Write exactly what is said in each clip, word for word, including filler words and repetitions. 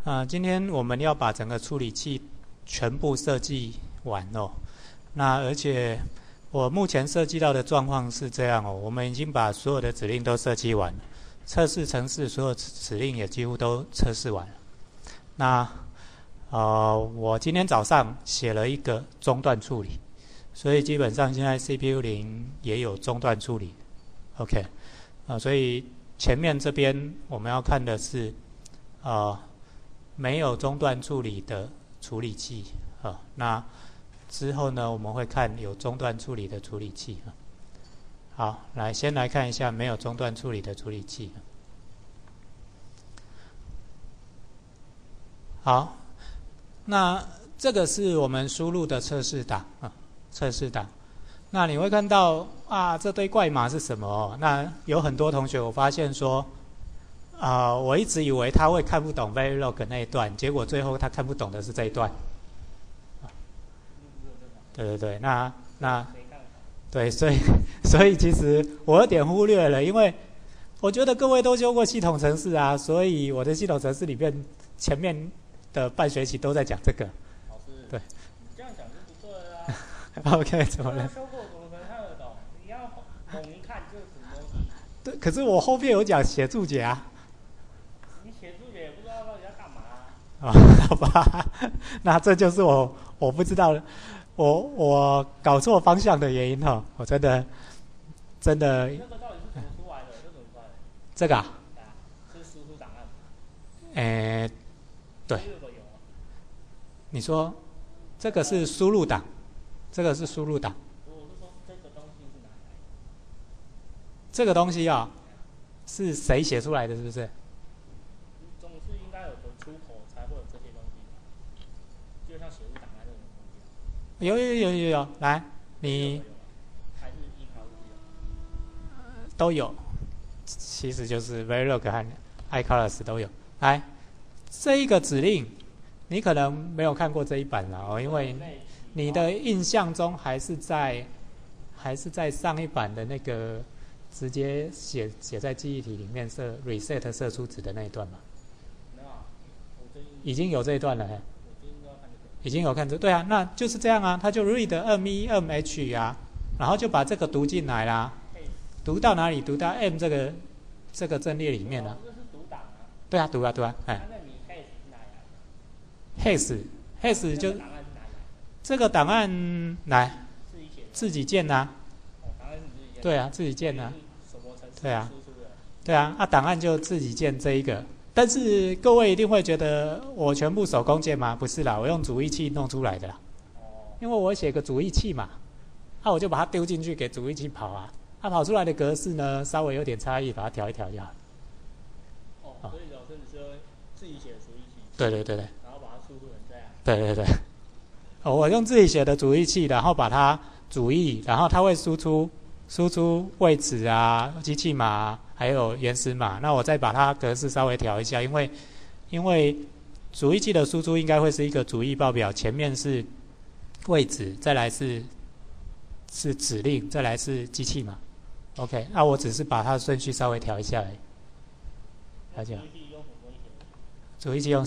呃，今天我们要把整个处理器全部设计完哦。那而且我目前设计到的状况是这样哦，我们已经把所有的指令都设计完了，测试程式所有指令也几乎都测试完了。那呃，我今天早上写了一个中断处理，所以基本上现在 C P U 零也有中断处理 ，OK， 啊、呃，所以前面这边我们要看的是呃没有中断处理的处理器啊、呃，那之后呢我们会看有中断处理的处理器啊。好，来先来看一下没有中断处理的处理器。好，那这个是我们输入的测试档啊，测试档。那你会看到啊，这堆怪码是什么哦？那有很多同学我发现说，啊、呃，我一直以为他会看不懂 Verilog 那一段，结果最后他看不懂的是这一段。对对对，那那对，所以所以其实我有点忽略了，因为我觉得各位都修过系统程式啊，所以我的系统程式里面前面的半学期都在讲这个。 老师， 对， 你这样讲就不对了啊。 OK， 怎么了？ 修过怎么可能看得懂？你要猛一看就是什么东西。 对，可是我后面有讲写注解啊。 你写注解也不知道到底要干嘛啊。 啊、哦，好吧，那这就是我我不知道，我我搞错方向的原因哈，我真的真的。 那个到底是怎么出来的？这怎么出来的？ 这个啊？ 对啊，是输出档案。 诶，对。你说这个是输入档，这个是输入档。 我是说这个东西是哪来的？ 这个东西啊、哦，是谁写出来的？是不是？ 总是应该有个出口才会有这些东西，就像写入档案这种东西。 有有有有有，来，你还是依靠这些？ 都有，其实就是 Verilog 和 iColors 都有。来，这一个指令。你可能没有看过这一版了哦，因为你的印象中还是在还是在上一版的那个直接写写在记忆体里面设 reset 射出值的那一段嘛。 没有啊， 已经有这一段了嘿。 已经有看这对啊，那就是这样啊，他就 read m 一 m h 啊，然后就把这个读进来啦，读到哪里？读到 m 这个这个阵列里面了。 这是读档啊。 对啊，读啊读啊，哎。hash hash 就这个档案来自己建呐、啊，对啊，自己建呐、啊，对啊，对啊，啊档案就自己建这一个，但是各位一定会觉得我全部手工建吗？不是啦，我用主译器弄出来的啦，因为我写个主译器嘛，啊我就把它丢进去给主译器跑啊，它、啊、跑出来的格式呢稍微有点差异，把它调一调就好。 哦，所以老师你是自己写的主译器？对对对对。 对对对，哦，我用自己写的主译器，然后把它主译，然后它会输出输出位置啊、机器码、啊、还有原始码。那我再把它格式稍微调一下，因为因为主译器的输出应该会是一个主译报表，前面是位置，再来是是指令，再来是机器码。OK， 那我只是把它的顺序稍微调一下而已。了解。主译器用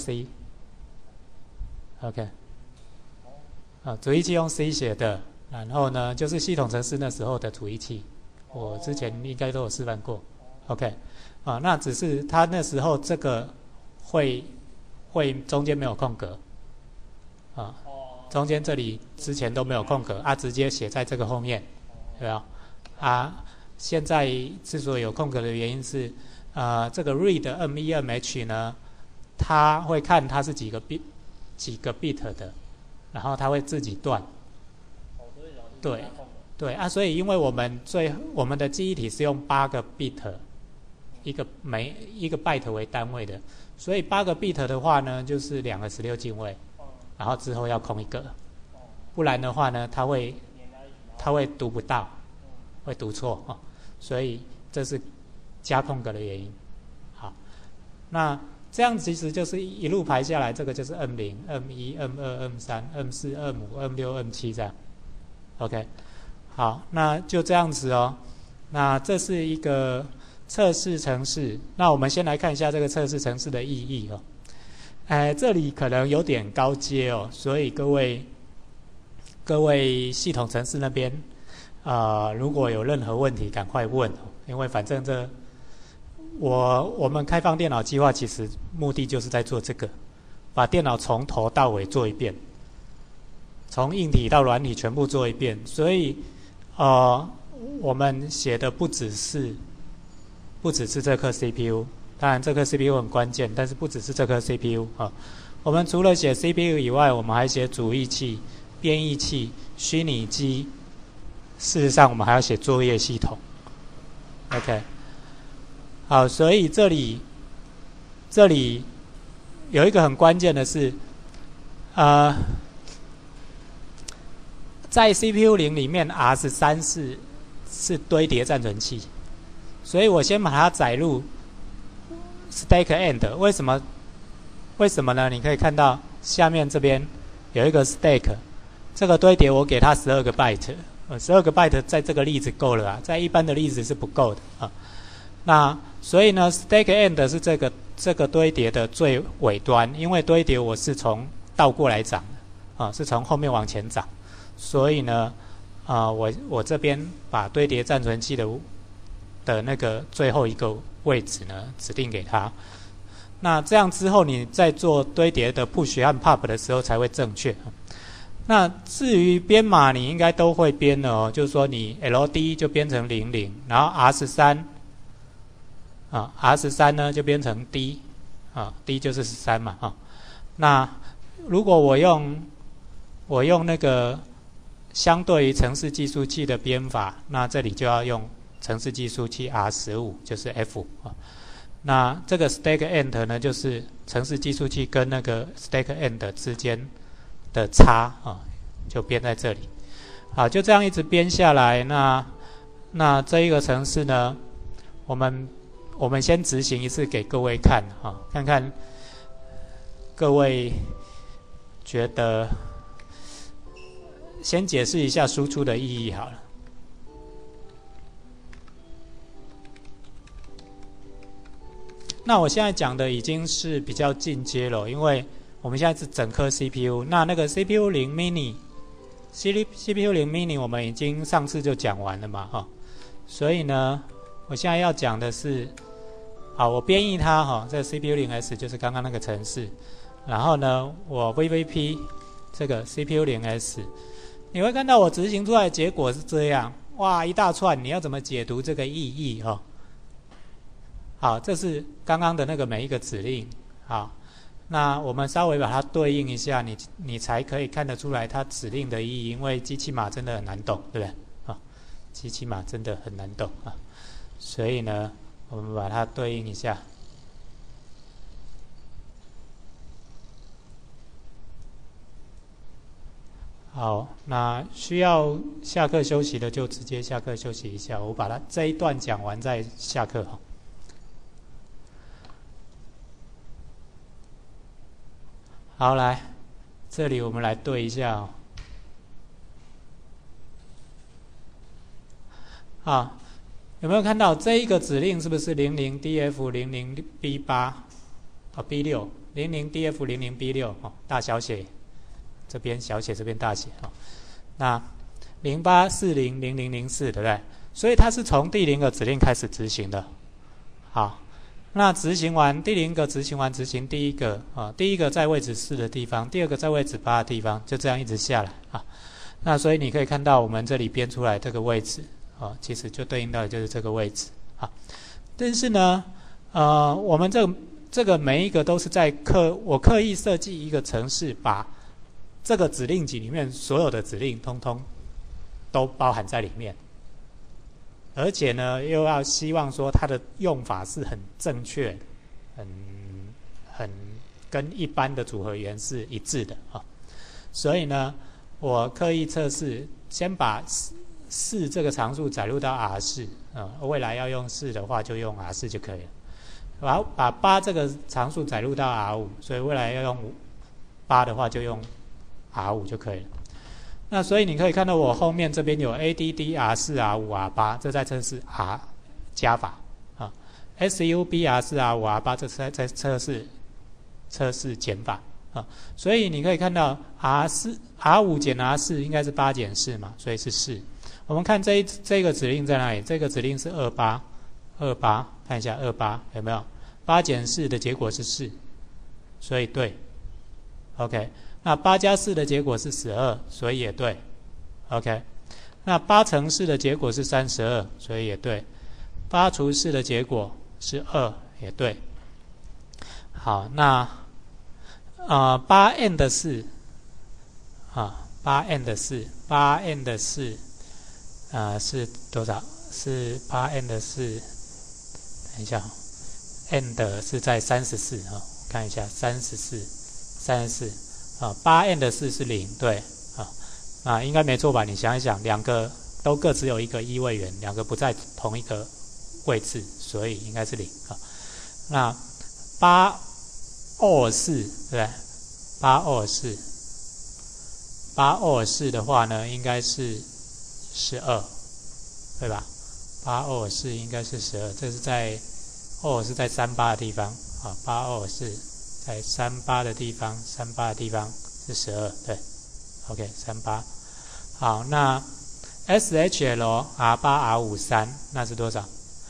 C。OK， 啊，主译器用 C 写的，然后呢，就是系统程式那时候的主译器，我之前应该都有示范过。OK， 啊，那只是他那时候这个会会中间没有空格，啊，中间这里之前都没有空格啊，直接写在这个后面，对吧？啊，现在之所以有空格的原因是，呃，这个 read m 一 m h 呢，它会看它是几个 bit。几个 bit 的，然后它会自己断。对，对啊，所以因为我们最我们的记忆体是用八个 bit， 一个每一个 byte 为单位的，所以八个 bit 的话呢，就是两个十六进位，然后之后要空一个，不然的话呢，它会它会读不到，会读错哦，所以这是加空格的原因。好，那。这样其实就是一路排下来，这个就是 M 零、M 一、M 二、M 三、M 四、M 五、M 六、M 七这样。OK， 好，那就这样子哦。那这是一个测试程式，那我们先来看一下这个测试程式的意义哦。 哎，这里可能有点高阶哦，所以各位各位系统程式那边，呃，如果有任何问题，赶快问，因为反正这我我们开放电脑计划其实目的就是在做这个，把电脑从头到尾做一遍，从硬体到软体全部做一遍，所以呃，我们写的不只是不只是这颗 C P U。当然，这颗 C P U 很关键，但是不只是这颗 C P U 啊。我们除了写 C P U 以外，我们还写主译器、编译器、虚拟机。事实上，我们还要写作业系统。OK， 好，所以这里这里有一个很关键的是，呃，在 C P U 零里面 R 十三是是堆叠暂存器，所以我先把它载入。Stack end 为什么？为什么呢？你可以看到下面这边有一个 stack， 这个堆叠我给它十二个 byte， 呃，十二个 byte 在这个例子够了啊，在一般的例子是不够的啊。那所以呢 ，stack end 是这个这个堆叠的最尾端，因为堆叠我是从倒过来涨的啊，是从后面往前涨，所以呢，啊，我我这边把堆叠暂存器的的那个最后一个位置呢，指定给它。那这样之后，你在做堆叠的 push 和 pop 的时候才会正确。那至于编码，你应该都会编的哦，就是说你 L D 就编成零零，然后 R 十三啊 ，R 十三呢就编成 D 啊 ，D 就是十三嘛啊。那如果我用我用那个相对于程式计数器的编法，那这里就要用程式计数器 R 十五，就是 F 啊。那这个 stack end 呢，就是程式计数器跟那个 stack end 之间的差啊，就编在这里。好，就这样一直编下来。那那这一个程式呢，我们我们先执行一次给各位看啊，看看各位觉得，先解释一下输出的意义好了。那我现在讲的已经是比较进阶了，因为我们现在是整颗 C P U。那那个 C P U 零 mini，C P U 零 mini 我们已经上次就讲完了嘛，哈、哦。所以呢，我现在要讲的是，好，我编译它哈、哦，这个 C P U 零 S 就是刚刚那个程式。然后呢，我 V V P 这个 C P U 零 S， 你会看到我执行出来的结果是这样，哇，一大串，你要怎么解读这个意义哈、哦？好，这是刚刚的那个每一个指令。好，那我们稍微把它对应一下，你你才可以看得出来它指令的意义。因为机器码真的很难懂，对不对？啊，机器码真的很难懂啊。所以呢，我们把它对应一下。好，那需要下课休息的就直接下课休息一下。我把它这一段讲完再下课哈。好，来，这里我们来对一下哦。啊，有没有看到这一个指令是不是零零 D F 零零 B 八啊 B 六 零零 D F 零零 B 六哦，大小写，这边小写，这边大写哦。那零八四零零零零四对不对？所以它是从第零个指令开始执行的。好。那执行完第零个，执行完执行第一个啊，第一个在位置四的地方，第二个在位置八的地方，就这样一直下来啊。那所以你可以看到我们这里编出来这个位置啊，其实就对应到的就是这个位置啊。但是呢，呃，我们这个这个每一个都是在刻我刻意设计一个程式，把这个指令集里面所有的指令通通都包含在里面。而且呢，又要希望说它的用法是很正确、很很跟一般的组合源是一致的啊。所以呢，我刻意测试，先把四这个常数载入到 R 四啊，未来要用四的话就用 R 四就可以了。然后把八这个常数载入到 R 五，所以未来要用八的话就用 R 五就可以了。那所以你可以看到我后面这边有 A D D R 四 R 五 R 八，这在测试 R 加法啊 ，S U B R 四 R 五 R 八这在在测试测试减法啊。所以你可以看到 R 四 R 五减 R 四应该是八减四嘛，所以是四。我们看这一这个指令在哪里？这个指令是二八二八，看一下二八有没有？八减四的结果是四，所以对。OK， 那八加四的结果是十二，所以也对。OK， 那八乘四的结果是三十二，所以也对。八除四的结果是二，也对。好，那呃八 and 四啊，八 and 四，八 and 四，呃是多少？是八 and 四，等一下 ，and 是在三十四啊，看一下三十四，三十四啊，八 and 四是零，对啊，啊应该没错吧？你想一想，两个都各只有一个一位元，两个不在同一个位置，所以应该是零啊。那八二四，对不对？八二四，八二四的话呢，应该是十二，对吧？八二四应该是十二，这是在二是在三八的地方啊，八二四在三八的地方，三八的地方是十二，对 ，OK， 三八。好，那 S H L R 八 R 五三那是多少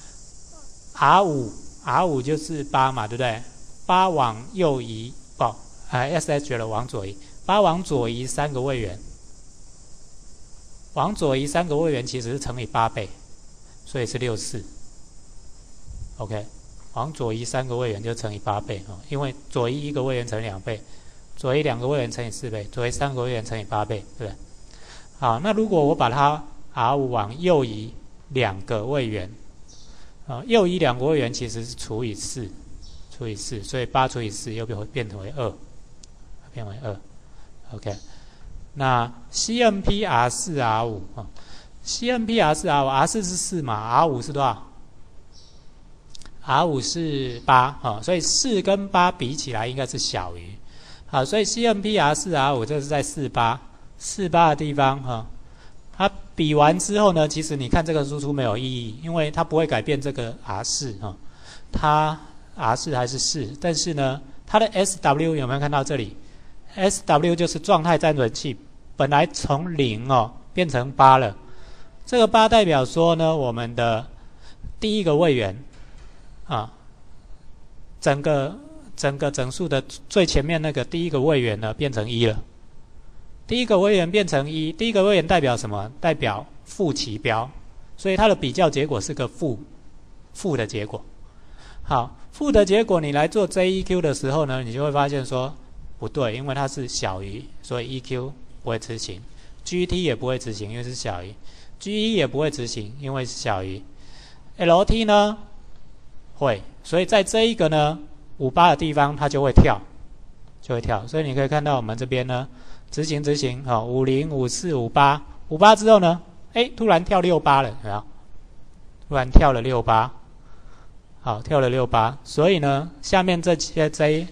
？R 五 R 五就是八嘛，对不对？八往右移，不，啊 S H L 往左移，八往左移三个位元，往左移三个位元其实是乘以八倍，所以是六十四。OK， 往左移三个位元就乘以八倍哦，因为左移一个位元乘以两倍，左移两个位元乘以四倍，左移三个位元乘以八倍，对不对？好，那如果我把它 R 五往右移两个位元，啊，右移两个位元其实是除以四，除以四，所以八除以四又变变成为二，变为二。OK， 那 C M P R 四 R 五 啊 ，C M P R 四 R 五 R 四是四嘛 ，R 五是多少 ？R 五是八啊，所以四跟八比起来应该是小于，好，所以 C M P R 四 R 五这是在四八。四八的地方哈，它比完之后呢，其实你看这个输出没有意义，因为它不会改变这个 R 四哈，它 R 四还是四，但是呢，它的 S W 有没有看到这里 ？S W 就是状态暂存器，本来从零哦变成八了，这个八代表说呢，我们的第一个位元啊，整个整个整数的最前面那个第一个位元呢变成一了。第一个位元变成一，第一个位元代表什么？代表负齐标，所以它的比较结果是个负负的结果。好，负的结果你来做 J E Q 的时候呢，你就会发现说不对，因为它是小于，所以 E Q 不会执行 ，G T 也不会执行，因为是小于 ，G E 也不会执行，因为是小于 ，L T 呢会，所以在这一个呢五八的地方它就会跳，就会跳，所以你可以看到我们这边呢。执行执行，好，五零五四五八，五八之后呢，哎，突然跳六八了，有没有？突然跳了六八，好，跳了六八，所以呢，下面这些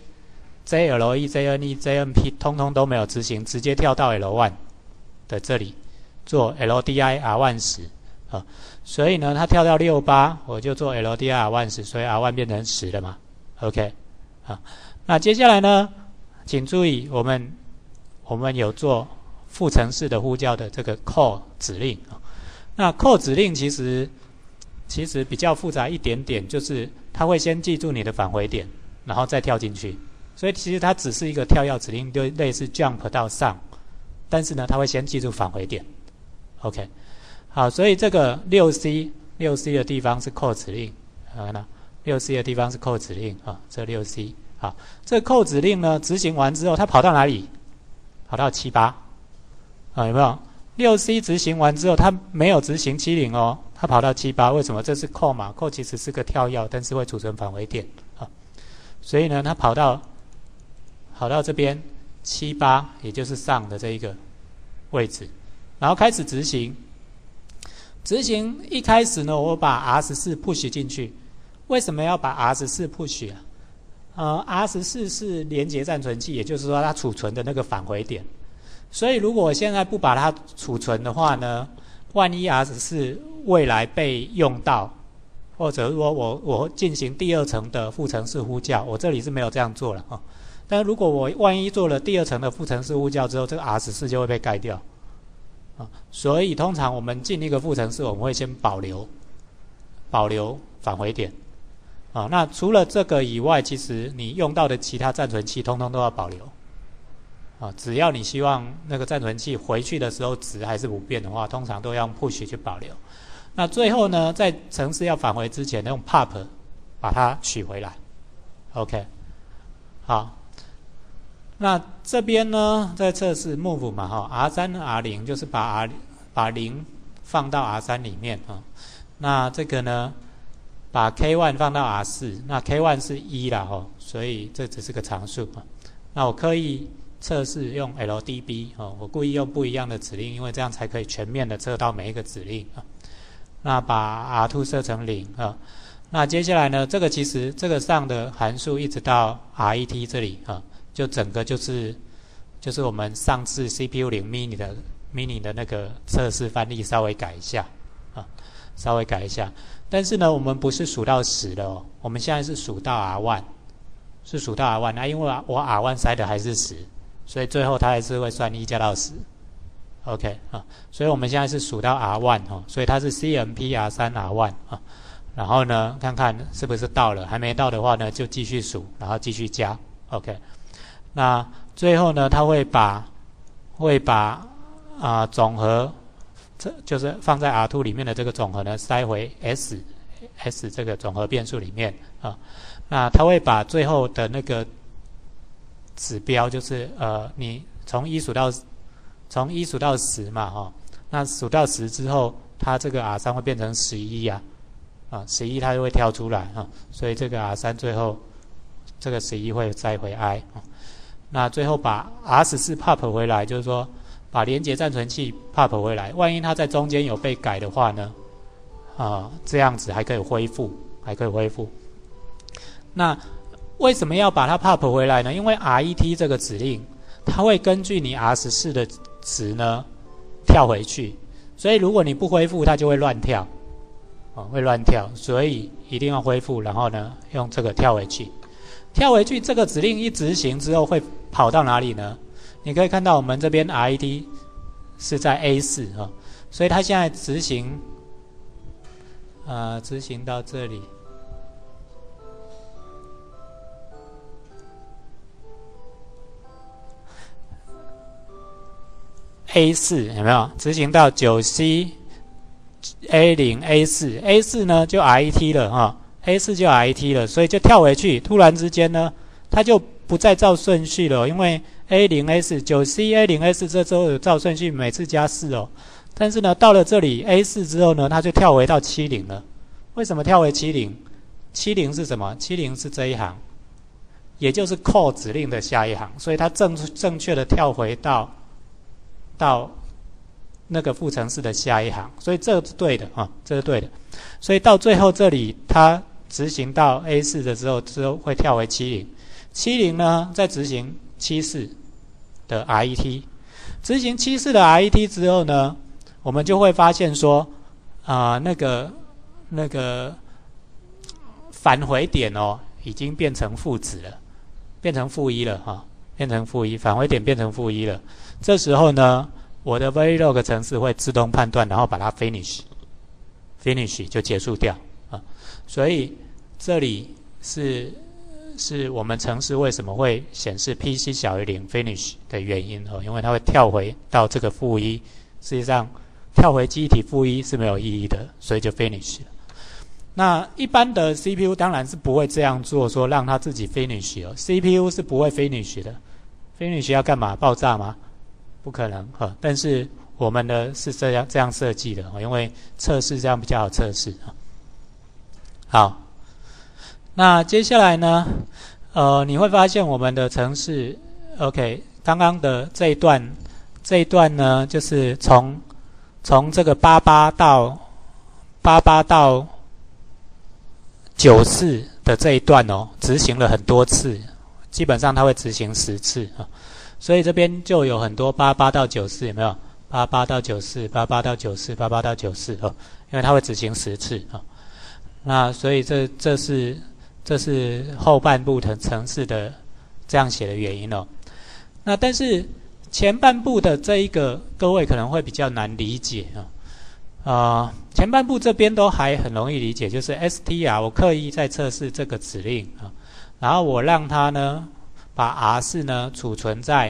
J、J L E、J N E、J N P 通通都没有执行，直接跳到 L 一 的这里做 L D I R 一 十，啊，所以呢，它跳到六八，我就做 L D I R 一 十，所以 R 一 变成十了嘛 ，OK， 啊，那接下来呢，请注意我们。我们有做副程式的呼叫的这个 call 指令，那 call 指令其实其实比较复杂一点点，就是它会先记住你的返回点，然后再跳进去，所以其实它只是一个跳跃指令，就类似 jump 到上，但是呢，它会先记住返回点。OK， 好，所以这个 六 C 六 C 的地方是 call 指令，啊，那 六 C 的地方是 call 指令啊，这 六 C 好，这个 call 指令呢执行完之后，它跑到哪里？跑到七八，啊，有没有？六 C 执行完之后，它没有执行七零哦，它跑到七八，为什么？这是 call 嘛 ，call 其实是个跳跃，但是会储存返回点啊，所以呢，它跑到跑到这边七八，也就是上的这一个位置，然后开始执行。执行一开始呢，我把 R 十四 push 进去，为什么要把 R 十四 push 啊？呃 ，R 十四 是连接暂存器，也就是说它储存的那个返回点。所以如果我现在不把它储存的话呢，万一 R 十四 未来被用到，或者说我我进行第二层的副程式呼叫，我这里是没有这样做了啊。 但如果我万一做了第二层的副程式物教之后，这个 R 十四就会被盖掉啊。所以通常我们进一个副程式，我们会先保留保留返回点啊。那除了这个以外，其实你用到的其他暂存器，通通都要保留啊。只要你希望那个暂存器回去的时候值还是不变的话，通常都要用 push 去保留。那最后呢，在程式要返回之前，用 pop 把它取回来。OK， 好。那这边呢，在测试 move 嘛，哈 ，R 三 R 零就是把 R 把零放到 R 三 里面啊。那这个呢，把 K 一 放到 R 四，那 K 一 是一啦，哈，所以这只是个常数啊。那我刻意测试用 L D B 哦，我故意用不一样的指令，因为这样才可以全面的测到每一个指令啊。那把 R 二 设成零啊。那接下来呢，这个其实这个上的函数一直到 R 一 T 这里啊。就整个就是就是我们上次 C P U 零 mini 的 mini 的那个测试范例稍微改一下啊，稍微改一下。但是呢，我们不是数到十了哦，我们现在是数到 R 一，是数到 R 一啊，因为我 R 一塞的还是十，所以最后它还是会算一加到十。OK 啊，所以我们现在是数到 R 一哦，所以它是 C M P R 三 R 一啊。然后呢，看看是不是到了，还没到的话呢，就继续数，然后继续加。OK。那最后呢，它会把会把啊、呃、总和，这就是放在 R 二 里面的这个总和呢塞回 S S 这个总和变数里面啊。那它会把最后的那个指标，就是呃你从一数到从一数到十嘛哈、哦，那数到十之后，它这个 R 三 会变成十一啊啊十一它就会跳出来啊，所以这个 R 三 最后这个十一会再回 I 啊。那最后把 R 十四 pop 回来，就是说把连接暂存器 pop 回来。万一它在中间有被改的话呢，啊、呃，这样子还可以恢复，还可以恢复。那为什么要把它 pop 回来呢？因为 R 一 T 这个指令，它会根据你 R 十四的值呢跳回去，所以如果你不恢复，它就会乱跳，啊、哦，会乱跳，所以一定要恢复，然后呢用这个跳回去。跳回去，这个指令一执行之后会跑到哪里呢？你可以看到我们这边 R 一 T 是在 A 四 啊，所以它现在执行，呃，执行到这里 A 四 有没有？执行到 九 C A 零 A 四 A 四 呢就 R 一 T 了哈。A 四 就 R 一 T 了，所以就跳回去。突然之间呢，它就不再照顺序了，因为 A 零 A 四 九 C A 零 A 四 这之后有照顺序，每次加四哦。但是呢，到了这里 A 四 之后呢，它就跳回到七零了。为什么跳回七零？ 七零是什么？ 七零是这一行，也就是 call 指令的下一行，所以它正正确的跳回到到那个副程式的下一行，所以这是对的啊，这是对的。所以到最后这里它执行到 A 四 的时候，之后会跳回七零， 七零呢再执行七四的 R 一 T， 执行七四的 R 一 T 之后呢，我们就会发现说啊、呃，那个那个返回点哦，已经变成负值了，变成负一了哈，变成负一，返回点变成负一了。这时候呢，我的 Verilog 程式会自动判断，然后把它 finish finish 就结束掉啊。所以这里是是我们程式为什么会显示 P C 小于零 finish 的原因哦，因为它会跳回到这个负一，实际上跳回记忆体负一是没有意义的，所以就 finish 了。那一般的 C P U 当然是不会这样做，说让它自己 finish 哦 ，C P U 是不会 finish 的。finish 要干嘛？爆炸吗？不可能哈。但是我们的是这样这样设计的，因为测试这样比较好测试啊。好，那接下来呢，呃，你会发现我们的程式 ，OK， 刚刚的这一段这一段呢，就是从从这个八八到八八到九四的这一段哦，执行了很多次，基本上它会执行十次啊，所以这边就有很多八八到九四，有没有？八八到九四，八八到九四，八八到九四哦，因为它会执行十次啊。那所以这这是这是后半部的程式的这样写的原因哦。那但是前半部的这一个各位可能会比较难理解啊。呃，前半部这边都还很容易理解，就是 str 我刻意在测试这个指令啊，然后我让它呢把 R 四 呢储存在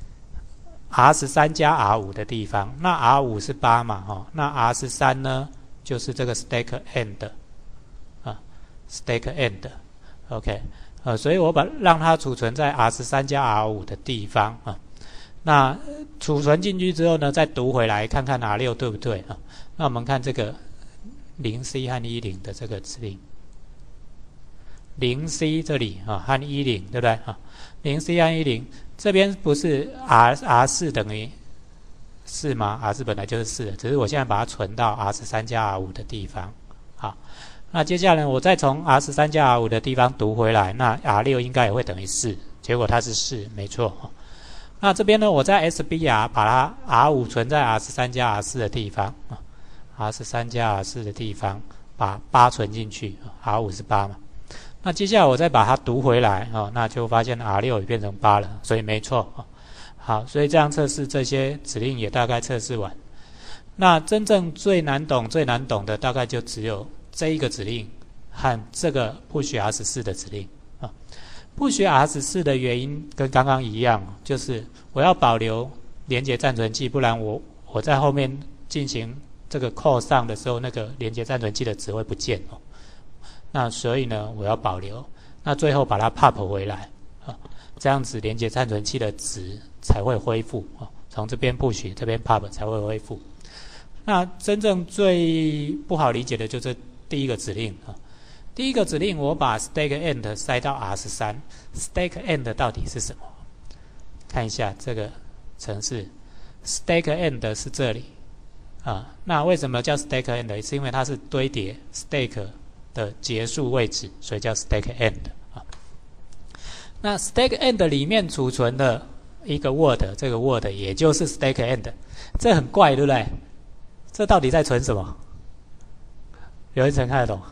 R 十三 加 R 五 的地方，那 R 五 是八嘛，哦，那 R 十三 呢就是这个 stack end 啊 ，stack end，OK， 呃，所以我把让它储存在 R 十三 加 R 五 的地方啊。那储存进去之后呢，再读回来看看 R 六 对不对啊？那我们看这个 零 C 和一零的这个指令 ，零 C 这里啊和一零对不对啊？零 C 和一零这边不是 R R 四 等于四吗 ？R 四 本来就是四，只是我现在把它存到 R 十三 加 R 五 的地方。好，那接下来我再从 R 十三 加 R 五 的地方读回来，那 R 六 应该也会等于四，结果它是四，没错。那这边呢，我在 S B R 把它 R 五 存在 R 十三 加 R 四 的地方 ，R 十三 加 R 四 的地方，把八存进去 ，R 五 是八嘛。那接下来我再把它读回来，哦，那就发现 R 六 也变成八了，所以没错。好，所以这样测试这些指令也大概测试完。那真正最难懂、最难懂的大概就只有这一个指令和这个 push R 十四 的指令啊。push R 十四 的原因跟刚刚一样，就是我要保留连接暂存器，不然我我在后面进行这个 call 上的时候，那个连接暂存器的值会不见哦。那所以呢，我要保留，那最后把它 pop 回来啊，这样子连接暂存器的值才会恢复啊。从这边 push 这边 pop 才会恢复。那真正最不好理解的就是第一个指令啊。第一个指令我把 stack end 塞到 R 十三， stack end 到底是什么？看一下这个程式 ，stack end 是这里啊。那为什么叫 stack end？ 是因为它是堆叠 stack 的结束位置，所以叫 stack end 啊。那 stack end 里面储存的一个 word， 这个 word 也就是 stack end， 这很怪，对不对？这到底在存什么？有一层看得懂？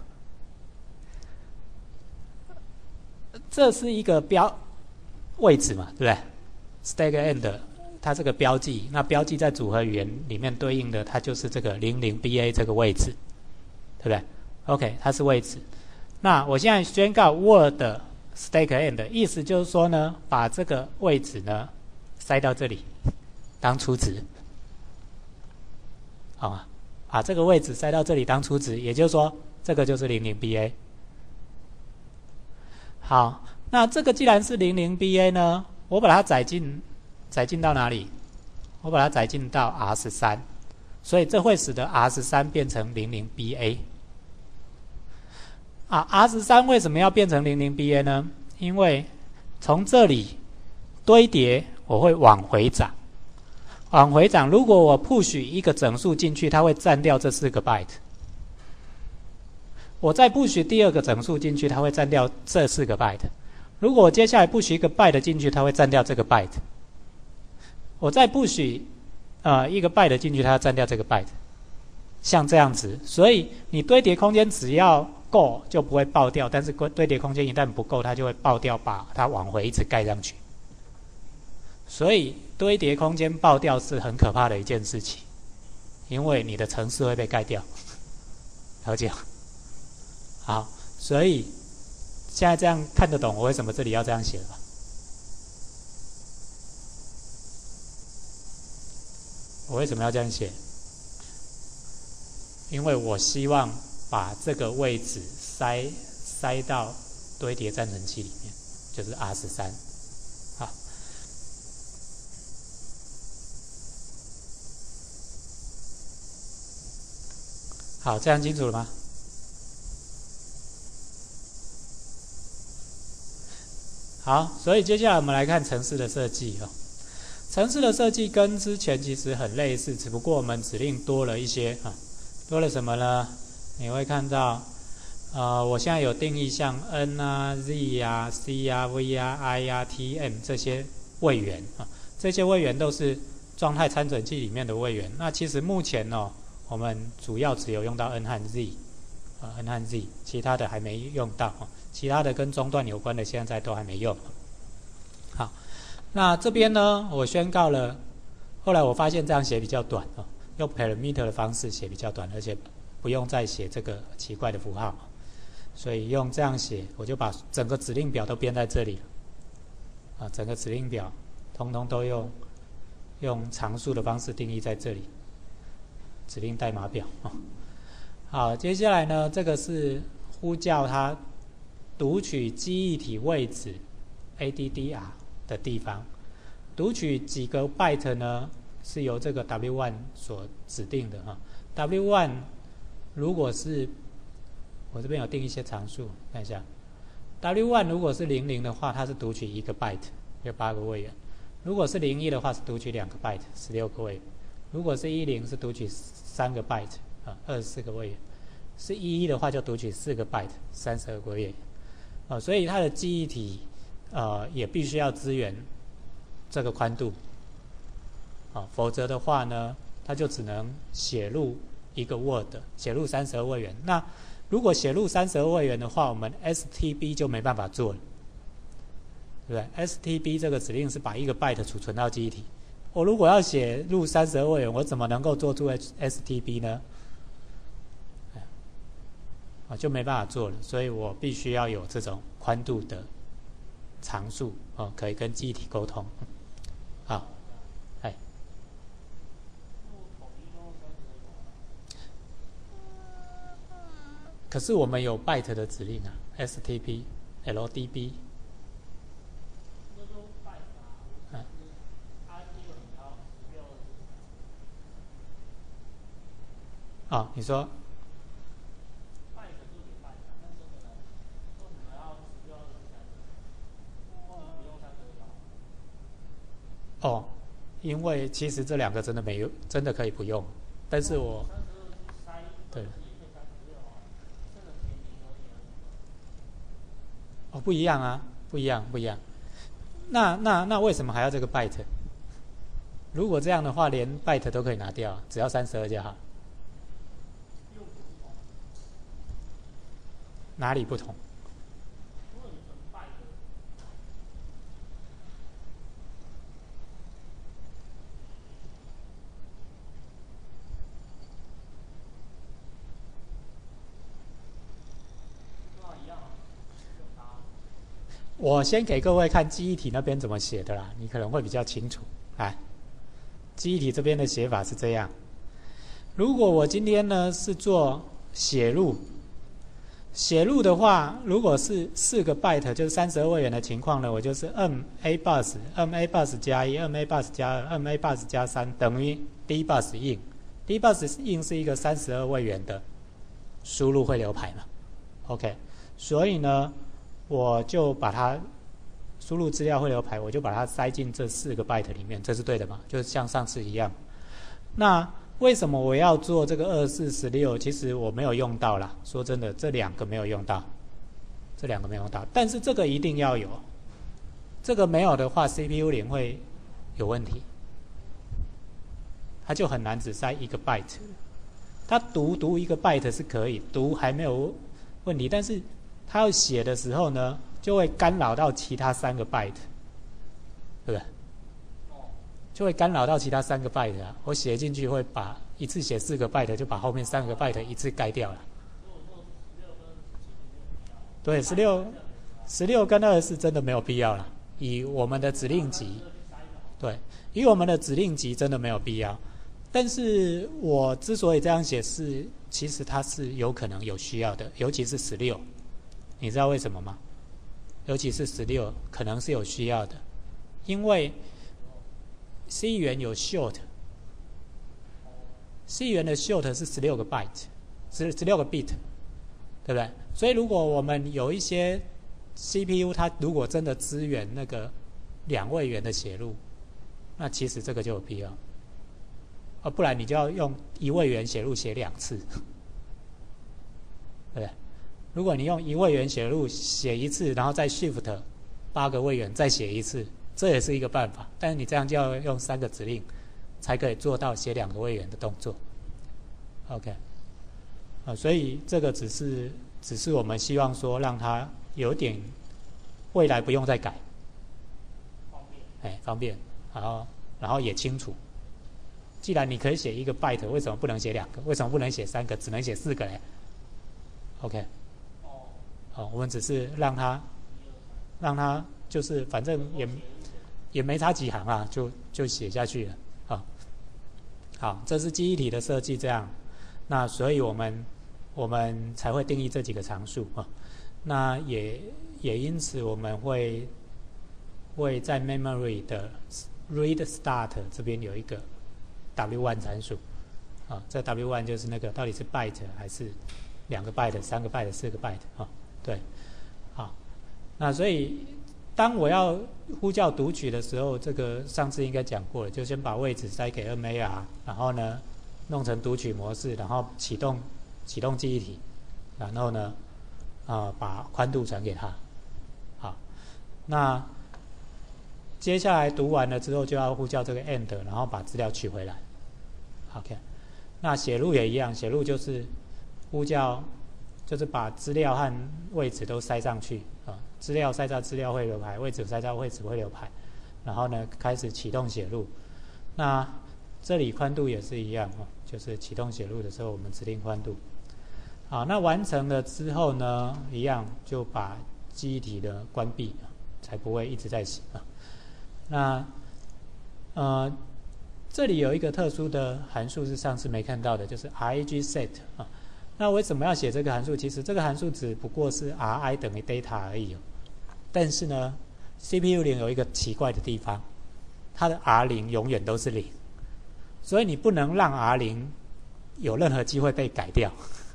这是一个标位置嘛，对不对 ？stack end 它这个标记，那标记在组合语言里面对应的，它就是这个 零零 B A 这个位置，对不对 ？OK， 它是位置。那我现在宣告 Word stack end， 意思就是说呢，把这个位置呢塞到这里当初值，好吗？把这个位置塞到这里当初值，也就是说，这个就是 零零 B A。好，那这个既然是 零零 B A 呢，我把它载进，载进到哪里？我把它载进到 R 十三，所以这会使得 R 十三变成 零零 B A。啊 ，R 十三为什么要变成 零零 B A 呢？因为从这里堆叠，我会往回涨，往回涨。如果我 push 一个整数进去，它会占掉这四个 byte。我再 push 第二个整数进去，它会占掉这四个 byte。如果我接下来 push 一个 byte 进去，它会占掉这个 byte。我再 push 呃一个 byte 进去，它要占掉这个 byte。像这样子，所以你堆叠空间只要够就不会爆掉，但是堆叠空间一旦不够，它就会爆掉，把它往回一直盖上去。所以堆叠空间爆掉是很可怕的一件事情，因为你的程式会被盖掉。了解？好，所以现在这样看得懂我为什么这里要这样写了吧？我为什么要这样写？因为我希望把这个位置塞塞到堆叠暂存器里面，就是 R 十三。好，好，这样清楚了吗？好，所以接下来我们来看程式的设计哦。程式的设计跟之前其实很类似，只不过我们指令多了一些啊，多了什么呢？你会看到，呃，我现在有定义像 N 啊、Z 啊、C 啊、V 啊、I 啊、T、M 这些位元啊，这些位元都是状态参准器里面的位元。那其实目前哦，我们主要只有用到 N 和 Z， 啊 N 和 Z， 其他的还没用到啊。其他的跟中断有关的，现在都还没用。 那这边呢，我宣告了，后来我发现这样写比较短哦，用 parameter 的方式写比较短，而且不用再写这个奇怪的符号，所以用这样写，我就把整个指令表都编在这里了，啊，整个指令表通通都用用常数的方式定义在这里，指令代码表啊。好，接下来呢，这个是呼叫它读取记忆体位置 A D D R 的地方，读取几个 byte 呢？是由这个 W 一 所指定的哈。W 一 如果是我这边有定一些常数，看一下 W 一 如果是零零的话，它是读取一个 byte， 有八个位元；如果是零一的话，是读取两个 byte， 十六个位元；如果是一零是读取三个 byte， 啊，二十四个位元；是一一的话就读取四个 byte， 三十二个位元。啊，所以它的记忆体呃也必须要支援这个宽度。啊，否则的话呢，它就只能写入一个 word， 写入三十二位元。那如果写入三十二位元的话，我们 S T B 就没办法做了，对不对 ？S T B 这个指令是把一个 byte 储存到记忆体。我如果要写入三十二位元，我怎么能够做出 S T B 呢？啊，就没办法做了。所以我必须要有这种宽度的常数，哦，可以跟记忆体沟通。好。可是我们有 byte 的指令啊 ，S T P、L D B。嗯。哦，你说。哦，因为其实这两个真的没有，真的可以不用，但是我，对。哦，不一样啊，不一样，不一样。那那那为什么还要这个 byte？ 如果这样的话，连 byte 都可以拿掉，只要三十二就好。哪里不同？我先给各位看记忆体那边怎么写的啦，你可能会比较清楚。来，记忆体这边的写法是这样：如果我今天呢是做写入，写入的话，如果是四个 byte， 就是三十二位元的情况呢，我就是 M A bus，M A bus 加一 ，M A bus 加二 ，M A bus 加三等于 D bus in。D bus in 是一个三十二位元的输入汇流排嘛 ，OK， 所以呢。我就把它输入资料汇流排，我就把它塞进这四个 byte 里面，这是对的嘛？就是像上次一样。那为什么我要做这个二四十六？其实我没有用到啦，说真的，这两个没有用到，这两个没有用到。但是这个一定要有，这个没有的话 ，C P U 零会有问题，它就很难只塞一个 byte。它读读一个 byte 是可以，读还没有问题，但是他要写的时候呢，就会干扰到其他三个 byte， 对不对？就会干扰到其他三个 byte 啊。我写进去会把一次写四个 byte， 就把后面三个 byte 一次盖掉了。对，十六、十六跟二是真的没有必要了。以我们的指令集，对，以我们的指令集真的没有必要。但是我之所以这样写是，其实它是有可能有需要的，尤其是十六。你知道为什么吗？尤其是十六可能是有需要的，因为 C 元有 short，C 元的 short 是十六个 byte， 十十六个 bit， 对不对？所以如果我们有一些 C P U， 它如果真的支援那个两位元的写入，那其实这个就有必要，啊，不然你就要用一位元写入写两次，对不对？如果你用一位元写入写一次，然后再 shift 八个位元再写一次，这也是一个办法。但是你这样就要用三个指令，才可以做到写两个位元的动作。OK， 啊，所以这个只是只是我们希望说让它有点未来不用再改。 哎，方便，然后然后也清楚。既然你可以写一个 byte， 为什么不能写两个？为什么不能写三个？只能写四个嘞 ？OK， 哦，我们只是让它让它就是反正也也没差几行啊，就就写下去了啊。好，这是记忆体的设计这样。那所以我们我们才会定义这几个常数啊。那也也因此我们会会在 memory 的 read start 这边有一个 W 一 参数啊，这 W 一 就是那个到底是 byte 还是两个 byte、三个 byte、四个 byte 啊？对，好，那所以当我要呼叫读取的时候，这个上次应该讲过了，就先把位置塞给 M A R， 然后呢弄成读取模式，然后启动启动记忆体，然后呢啊、呃、把宽度传给它。好，那接下来读完了之后就要呼叫这个 end， 然后把资料取回来。OK， 那写入也一样，写入就是呼叫，就是把资料和位置都塞上去啊，资料塞到资料汇流排，位置塞到位置汇流排，然后呢开始启动写入。那这里宽度也是一样啊，就是启动写入的时候我们指定宽度。好，那完成了之后呢，一样就把记忆体的关闭，才不会一直在写啊。那呃，这里有一个特殊的函数是上次没看到的，就是 regset 啊。那为什么要写这个函数？其实这个函数只不过是 ri 等于 data 而已哦。但是呢 ，C P U 零有一个奇怪的地方，它的 R 零永远都是零，所以你不能让 R 零有任何机会被改掉。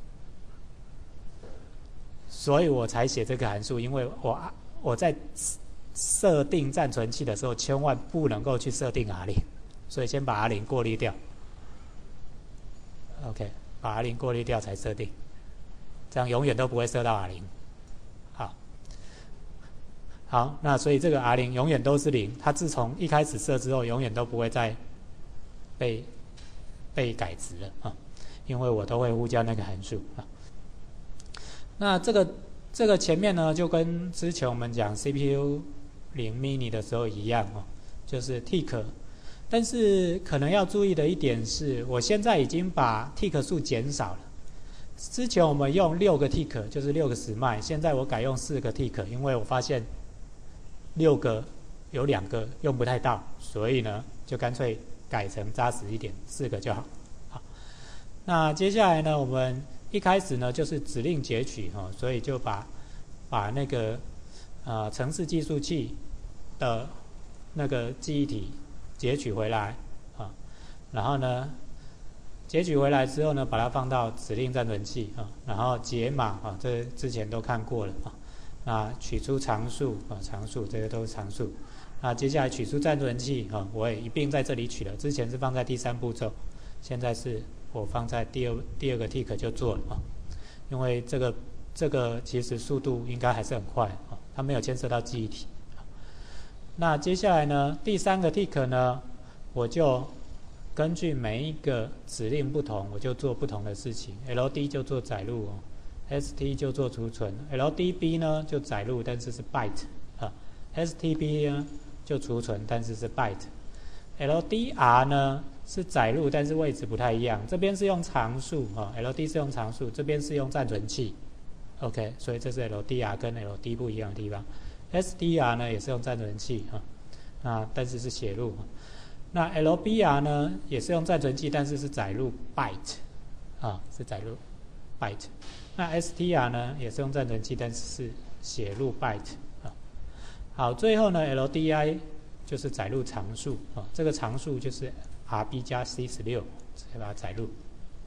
所以我才写这个函数，因为我我在设定暂存器的时候，千万不能够去设定 R 零，所以先把 R 零过滤掉。OK， 把 R 零过滤掉才设定，这样永远都不会设到 R 零。好，好，那所以这个 R 零永远都是零，它自从一开始设之后，永远都不会再被被改值了啊，因为我都会呼叫那个函数啊。那这个这个前面呢，就跟之前我们讲 C P U 零 mini 的时候一样哦，就是 tick， 但是可能要注意的一点是，我现在已经把 tick 数减少了。之前我们用六个 tick， 就是六个时脉，现在我改用四个 tick， 因为我发现六个有两个用不太到，所以呢就干脆改成扎实一点，四个就好。好，那接下来呢，我们一开始呢就是指令截取哈，所以就把把那个呃程式计数器的那个记忆体截取回来啊，然后呢截取回来之后呢，把它放到指令暂存器啊，然后解码啊，这之前都看过了啊。那取出常数啊，常数这些都是常数。那接下来取出暂存器啊，我也一并在这里取了，之前是放在第三步骤，现在是我放在第二第二个 tick 就做了啊，因为这个这个其实速度应该还是很快啊，它没有牵涉到记忆体。那接下来呢，第三个 tick 呢，我就根据每一个指令不同，我就做不同的事情。L D 就做载入哦 ，S T 就做储存 ，L D B 呢就载入，但是是 byte 啊 ，S T B 呢就储存，但是是 byte。L D R 呢是载入，但是位置不太一样，这边是用常数啊 ，L D 是用常数，这边是用暂存器。OK， 所以这是 L D R 跟 L D 不一样的地方。S D R 呢也是用暂存器啊，那但是是写入。那 L B R 呢也是用暂存器，但是是载入 byte 啊，是载入 byte。那 S T R 呢也是用暂存器，但是是写入 byte 啊。好，最后呢 L D I 就是载入常数啊，这个常数就是 R B 加 C 十六，再把它载入。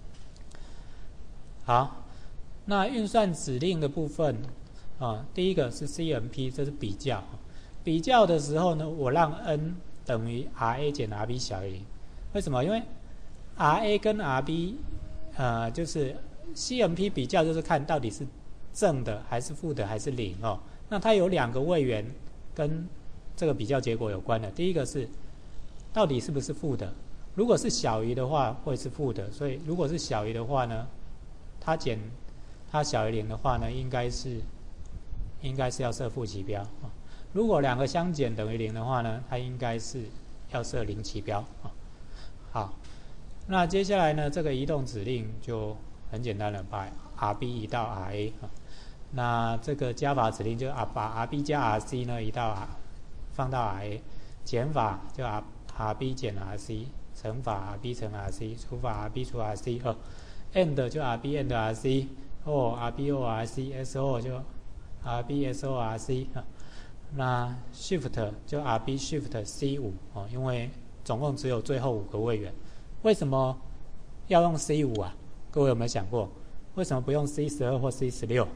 好，那运算指令的部分啊，第一个是 C M P， 这是比较。比较的时候呢，我让 n 等于 R A 减 R B 小于零，为什么？因为 R A 跟 R B， 呃，就是 C M P 比较就是看到底是正的还是负的还是零哦。那它有两个位元跟这个比较结果有关的。第一个是到底是不是负的，如果是小于的话会是负的，所以如果是小于的话呢，它减它小于零的话呢，应该是应该是要设负极标啊。 如果两个相减等于零的话呢，它应该是要设零旗标啊。好，那接下来呢，这个移动指令就很简单了，把 R B 移到 R A 啊。那这个加法指令就啊把 R B 加 R C 呢移到 R 放到 R A， 减法就 R R B 减 R C， 乘法 R B 乘 R C， 除法 R B 除 R C 哦 ，and 就 R B and R C，or R B or R C，S O 就 R B S O R C 啊。那 shift 就 R B shift C 五哦，因为总共只有最后五个位元，为什么要用 C 五啊？各位有没有想过，为什么不用 C 十二或 C 十六？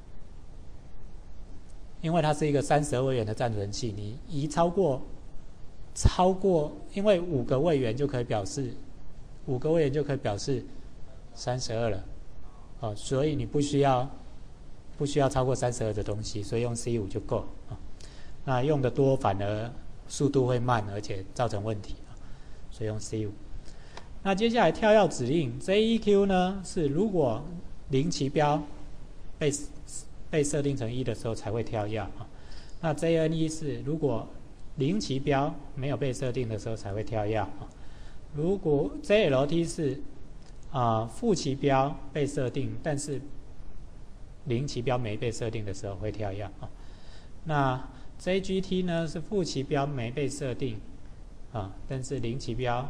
因为它是一个三十二位元的暂存器，你移超过超过，因为五个位元就可以表示五个位元就可以表示三十二了，哦，所以你不需要不需要超过三十二的东西，所以用 C 五就够啊。那用的多反而速度会慢，而且造成问题，所以用 C 五。那接下来跳跃指令 J E Q 呢，是如果零旗标被被设定成一的时候才会跳跃啊。那 J N E 是如果零旗标没有被设定的时候才会跳跃啊。如果 J L T 是啊、呃、负旗标被设定，但是零旗标没被设定的时候会跳跃啊。那 J G T 呢是负旗标没被设定啊，但是零旗标，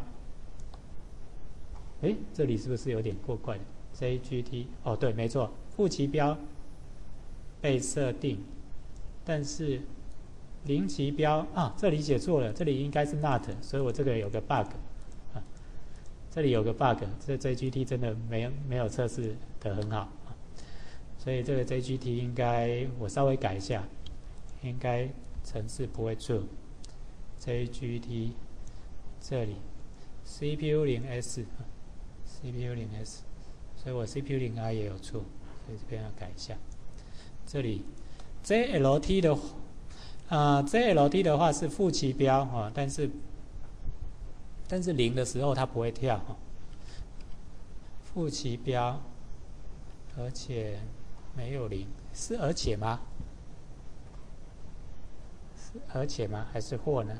哎，这里是不是有点过怪的 ？J G T 哦，对，没错，负旗标被设定，但是零旗标啊，这里写错了，这里应该是 not， 所以我这个有个 bug 啊，这里有个 bug， 这 J G T 真的没有没有测试得很好啊，所以这个 J G T 应该我稍微改一下。应该程式不会错 ，J G T 这里 C P U 零 S，C P U 零 S， 所以我 C P U 零 I 也有错，所以这边要改一下。这里 J L T 的啊、呃、，J L T 的话是负旗标啊，但是但是零的时候它不会跳啊，负旗标，而且没有零，是而且吗？而且吗？还是或呢？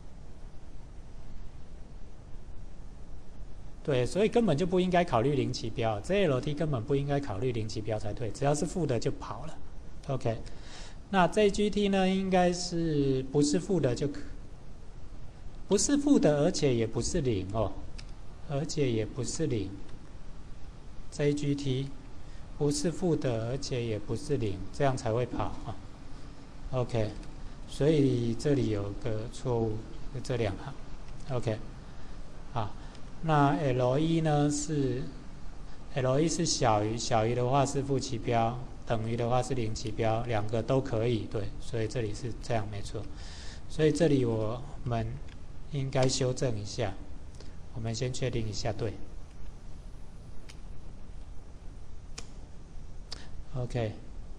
对，所以根本就不应该考虑零旗标 ，J L T 根本不应该考虑零旗标才对，只要是负的就跑了。OK， 那 J G T 呢？应该是不是负的就可，不是负的，而且也不是零哦，而且也不是零。J G T 不是负的，而且也不是零，这样才会跑啊。OK。所以这里有个错误，就这两行 ，OK， 好，那 L 一 呢是 L 一 是小于小于的话是负旗标，等于的话是零旗标，两个都可以，对，所以这里是这样没错，所以这里我们应该修正一下，我们先确定一下对 ，OK。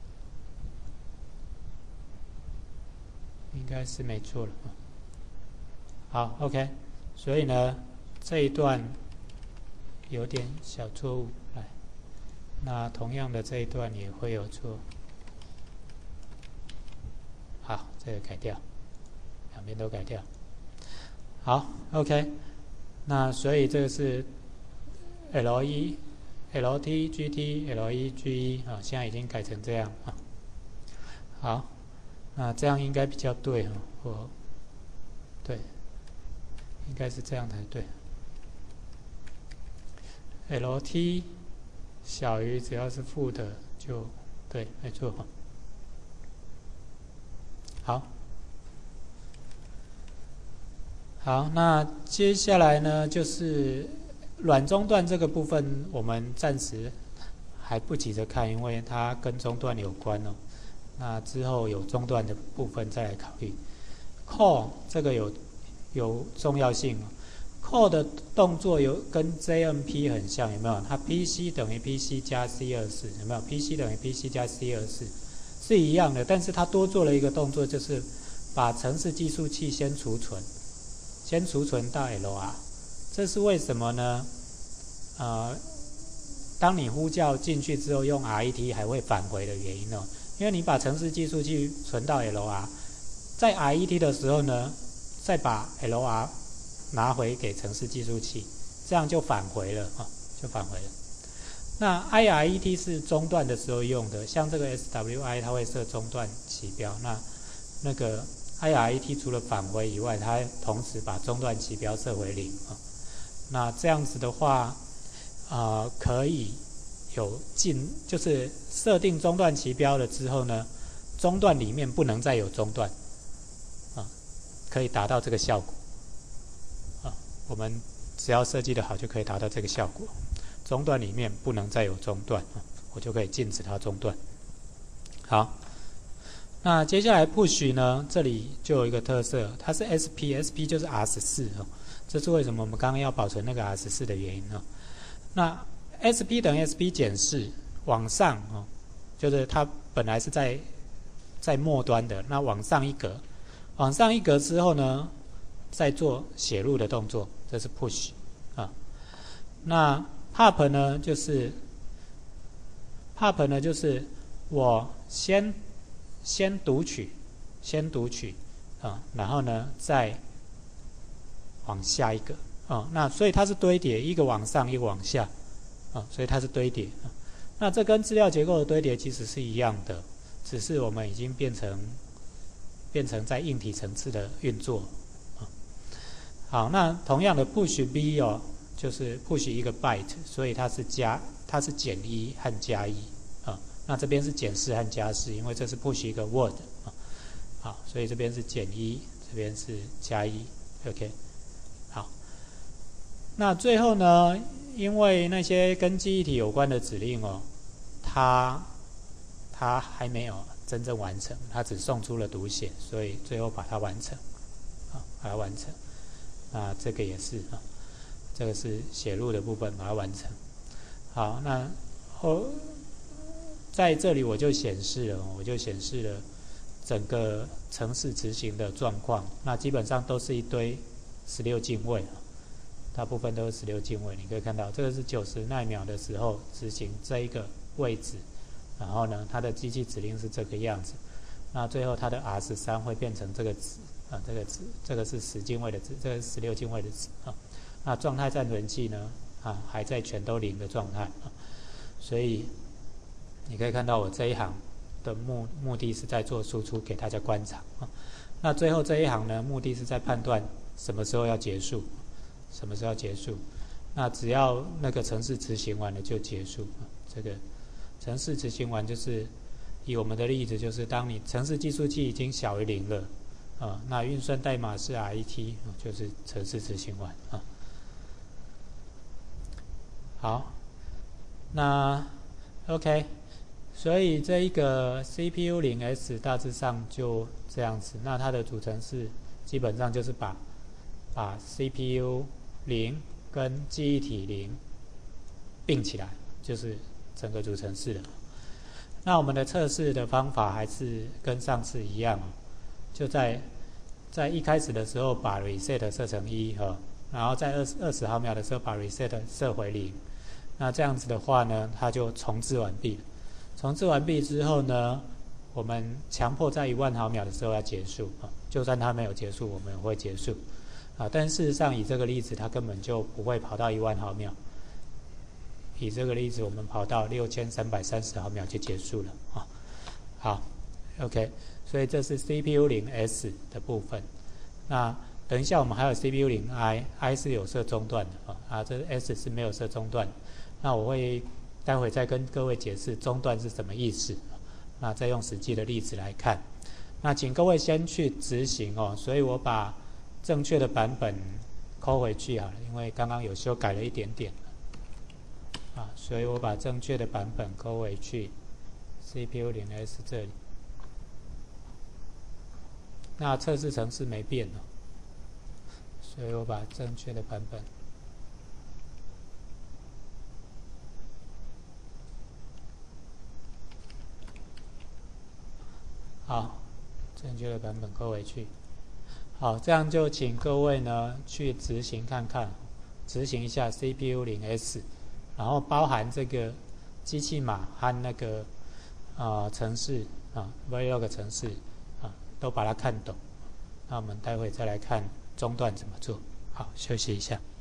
应该是没错了，好 ，OK， 所以呢这一段有点小错误，来，那同样的这一段也会有错，好，这个改掉，两边都改掉，好 ，OK， 那所以这个是 L 一、L T、G T、L 一、G 一啊，现在已经改成这样啊，好。那这样应该比较对哈，我对，应该是这样才对。L T 小于只要是负的就对，没错。好，好，那接下来呢就是软中段这个部分，我们暂时还不急着看，因为它跟中段有关哦。那之后有中段的部分再来考虑。call 这个有有重要性哦。call 的动作有跟 J M P 很像，有没有？它 P C 等于 P C 加 C 二十四，有没有 ？P C 等于 P C 加 C 二十四是一样的，但是它多做了一个动作，就是把程式计数器先储存，先储存到 L R。这是为什么呢？呃，当你呼叫进去之后，用 R E T 还会返回的原因哦。因为你把程式计数器存到 L R， 在 R E T 的时候呢，再把 L R 拿回给程式计数器，这样就返回了啊，就返回了。那 I R E T 是中断的时候用的，像这个 S W I 它会设中断期标，那那个 I R E T 除了返回以外，它同时把中断期标设回零啊。那这样子的话，啊、呃，可以有进，就是设定中断期标了之后呢，中断里面不能再有中断，啊，可以达到这个效果。啊，我们只要设计的好，就可以达到这个效果。中断里面不能再有中断，我就可以禁止它中断。好，那接下来 push 呢，这里就有一个特色，它是 S P，S P 就是 R 十四，这是为什么我们刚刚要保存那个 R 十四的原因呢？那 S P 等于 S P 减四，往上哦，就是它本来是在在末端的，那往上一格，往上一格之后呢，再做写入的动作，这是 push 啊。那 pop 呢，就是 pop 呢，就是我先先读取，先读取啊，然后呢再往下一个啊，那所以它是堆叠，一个往上，一个往下啊，所以它是堆叠。那这跟资料结构的堆叠其实是一样的，只是我们已经变成变成在硬体层次的运作啊。好，那同样的 push b 哦。就是 push 一个 byte， 所以它是加，它是减一和加一啊。那这边是减四和加四，因为这是 push 一个 word 啊。好，所以这边是减一，这边是加一 ，OK。好，那最后呢，因为那些跟记忆体有关的指令哦，它它还没有真正完成，它只送出了读写，所以最后把它完成，啊，把它完成。那这个也是啊。这个是写入的部分，把它完成。好，那后在这里我就显示了，我就显示了整个程式执行的状况。那基本上都是一堆十六进位，大部分都是十六进位。你可以看到，这个是九十奈秒的时候执行这一个位置，然后呢，它的机器指令是这个样子。那最后它的 R 十三会变成这个值啊，这个值，这个是十进位的值，这个是十六进位的值啊。那状态暂存器呢？啊，还在全都零的状态啊，所以你可以看到我这一行的目目的是在做输出给大家观察啊。那最后这一行呢，目的是在判断什么时候要结束，什么时候要结束。那只要那个程式执行完了就结束啊。这个程式执行完就是以我们的例子，就是当你程式计数器已经小于零了啊，那运算代码是 R E T， 就是程式执行完啊。好，那 OK， 所以这一个 C P U 零 S 大致上就这样子。那它的组成是基本上就是把把 C P U 零跟记忆体零并起来，就是整个组成式的。那我们的测试的方法还是跟上次一样，就在在一开始的时候把 reset 设成一哈，然后在二十二十毫秒的时候把 reset 设回零。那这样子的话呢，它就重置完毕了。重置完毕之后呢，我们强迫在一万毫秒的时候要结束啊，就算它没有结束，我们也会结束啊。但事实上，以这个例子，它根本就不会跑到一万毫秒。以这个例子，我们跑到六千三百三十毫秒就结束了啊。好 ，OK， 所以这是 C P U 零 S 的部分。那等一下我们还有 C P U 零 I，I 是有设中断的啊，啊，这 S 是没有设中断的。那我会待会再跟各位解释中断是什么意思，那再用实际的例子来看。那请各位先去执行哦，所以我把正确的版本抠回去好了，因为刚刚有修改了一点点啊，所以我把正确的版本抠回去 ，C P U 零 S 这里。那测试程式没变哦，所以我把正确的版本。好，正确的版本扣回去。好，这样就请各位呢去执行看看，执行一下 C P U 零 S， 然后包含这个机器码和那个啊、呃、程式啊 Verilog 程式啊，都把它看懂。 那我们待会再来看中段怎么做。好，休息一下。